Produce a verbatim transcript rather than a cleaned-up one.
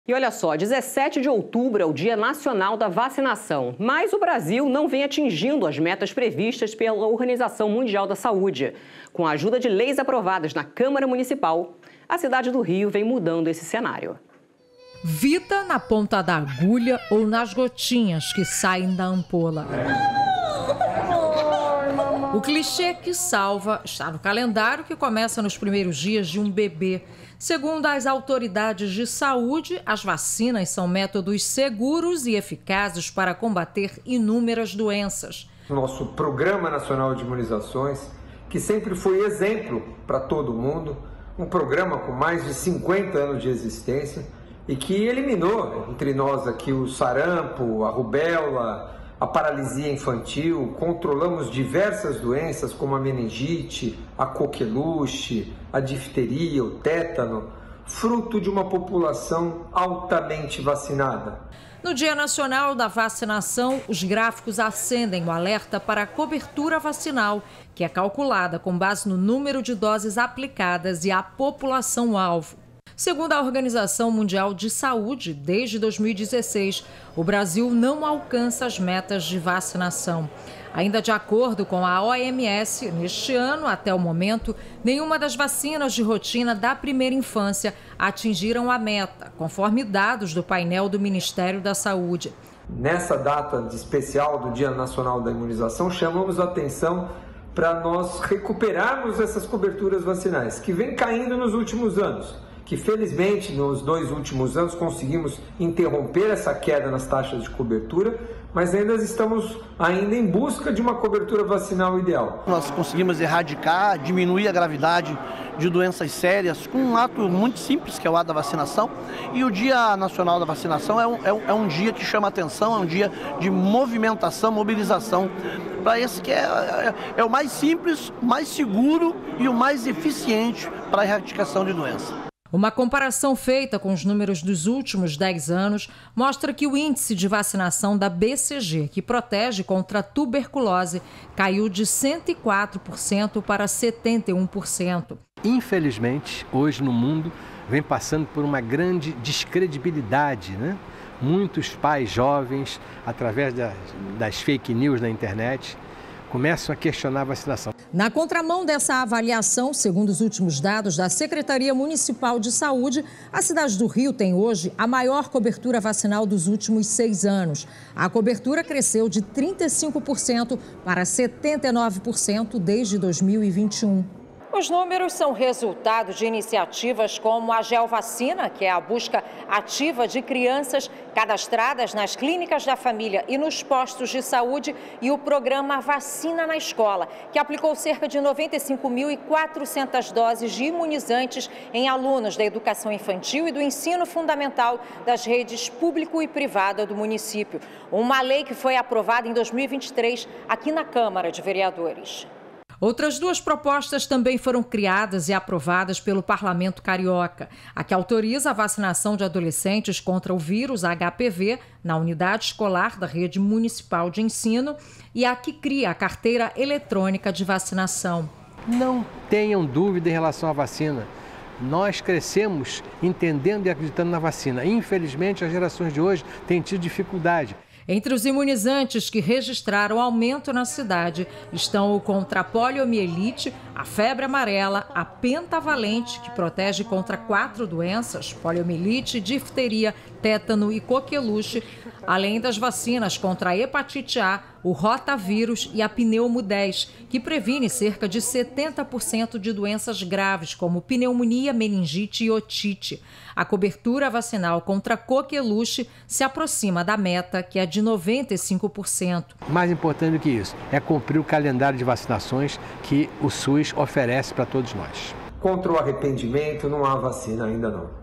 E olha só, dezessete de outubro é o Dia Nacional da Vacinação, mas o Brasil não vem atingindo as metas previstas pela Organização Mundial da Saúde. Com a ajuda de leis aprovadas na Câmara Municipal, a cidade do Rio vem mudando esse cenário. Vida na ponta da agulha ou nas gotinhas que saem da ampola. O clichê que salva está no calendário que começa nos primeiros dias de um bebê. Segundo as autoridades de saúde, as vacinas são métodos seguros e eficazes para combater inúmeras doenças. Nosso Programa Nacional de Imunizações, que sempre foi exemplo para todo mundo, um programa com mais de cinquenta anos de existência e que eliminou entre nós aqui o sarampo, a rubéola, a paralisia infantil, controlamos diversas doenças como a meningite, a coqueluche, a difteria, o tétano, fruto de uma população altamente vacinada. No Dia Nacional da Vacinação, os gráficos acendem o alerta para a cobertura vacinal, que é calculada com base no número de doses aplicadas e a população-alvo. Segundo a Organização Mundial de Saúde, desde dois mil e dezesseis, o Brasil não alcança as metas de vacinação. Ainda de acordo com a O M S, neste ano, até o momento, nenhuma das vacinas de rotina da primeira infância atingiram a meta, conforme dados do painel do Ministério da Saúde. Nessa data especial do Dia Nacional da Imunização, chamamos a atenção para nós recuperarmos essas coberturas vacinais, que vem caindo nos últimos anos. Que felizmente nos dois últimos anos conseguimos interromper essa queda nas taxas de cobertura, mas ainda estamos ainda em busca de uma cobertura vacinal ideal. Nós conseguimos erradicar, diminuir a gravidade de doenças sérias com um ato muito simples, que é o ato da vacinação. E o Dia Nacional da Vacinação é um, é um, é um dia que chama atenção, é um dia de movimentação, mobilização, para esse que é, é, é o mais simples, mais seguro e o mais eficiente para a erradicação de doenças. Uma comparação feita com os números dos últimos dez anos mostra que o índice de vacinação da B C G, que protege contra a tuberculose, caiu de cento e quatro por cento para setenta e um por cento. Infelizmente, hoje no mundo, vem passando por uma grande descredibilidade, né? Muitos pais jovens, através das, das fake news na internet, começam a questionar a vacinação. Na contramão dessa avaliação, segundo os últimos dados da Secretaria Municipal de Saúde, a cidade do Rio tem hoje a maior cobertura vacinal dos últimos seis anos. A cobertura cresceu de trinta e cinco por cento para setenta e nove por cento desde dois mil e vinte e um. Os números são resultado de iniciativas como a GeoVacina, que é a busca ativa de crianças cadastradas nas clínicas da família e nos postos de saúde, e o programa Vacina na Escola, que aplicou cerca de noventa e cinco mil e quatrocentas doses de imunizantes em alunos da educação infantil e do ensino fundamental das redes público e privada do município. Uma lei que foi aprovada em dois mil e vinte e três aqui na Câmara de Vereadores. Outras duas propostas também foram criadas e aprovadas pelo Parlamento Carioca. A que autoriza a vacinação de adolescentes contra o vírus H P V na unidade escolar da rede municipal de ensino, e a que cria a carteira eletrônica de vacinação. Não tenham dúvida em relação à vacina. Nós crescemos entendendo e acreditando na vacina. Infelizmente, as gerações de hoje têm tido dificuldade. Entre os imunizantes que registraram aumento na cidade estão o contra a poliomielite, a febre amarela, a pentavalente, que protege contra quatro doenças, poliomielite, difteria, tétano e coqueluche, além das vacinas contra a hepatite A, o rotavírus e a pneumo dez, que previne cerca de setenta por cento de doenças graves, como pneumonia, meningite e otite. A cobertura vacinal contra a coqueluche se aproxima da meta, que é de noventa e cinco por cento. Mais importante do que isso é cumprir o calendário de vacinações que o SUS oferece para todos nós. Contra o arrependimento não há vacina ainda não.